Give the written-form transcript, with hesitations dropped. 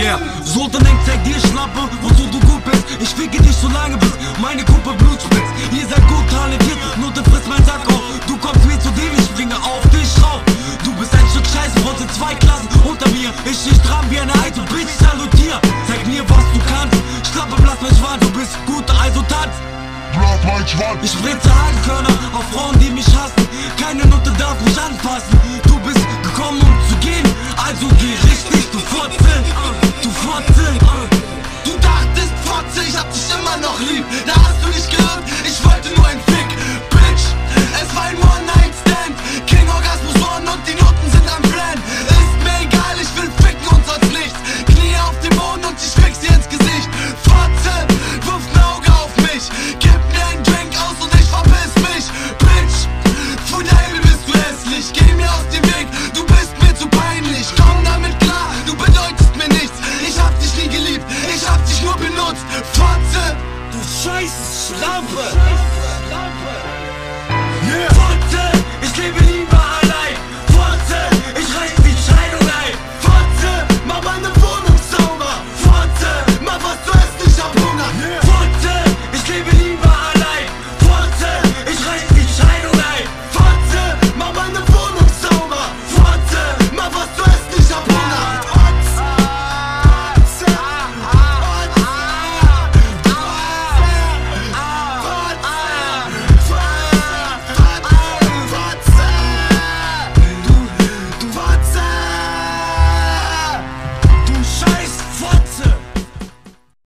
Yeah, Sultan Hengzt, zeig dir Schnappe, wozu du gut bist. Ich ficke dich so lange, bis meine Kuppe Blut spritzt. Ihr seid gut talentiert, Note frisst mein Sack auf. Du kommst mir zu dem, ich springe auf dich rauf. Du bist ein Stück Scheiße, Votze 2 Klassen unter mir. Ich steh stramm wie eine alte Bitch, salutier. Zeig mir, was du kannst, Schlappe, blass mein Schwan. Du bist gut, also tanz. Ich spritze Hakenkörner auf Frauen, die mich hassen. Keine Nutte darf mich anfassen. Du bist gekommen, um zu gehen, also geh richtig, du Votze. Du Votze. Du dachtest, Votze, ich hab dich immer noch lieb. Da hast du nicht gehört, ich wollte nur ein Fick. Bitch, es war ein One-Night-Stand. King Orgasmus on und die Noten sind am Brand. Ist mir egal, ich will ficken und sonst nichts. Knie auf dem Boden und ich fick sie ins Gesicht. Votze, wirf ein Auge auf mich. Gib mir einen Drink aus und ich verpiss mich. Bitch, von der Himmel bist du hässlich. Geh mir aus dem Weg, du bist mir zu peinlich. Komm damit klar, du bedeutest mir nichts. Ich hab dich nie geliebt, ich hab dich nur benutzt. Votze, Du scheiß Schlampe.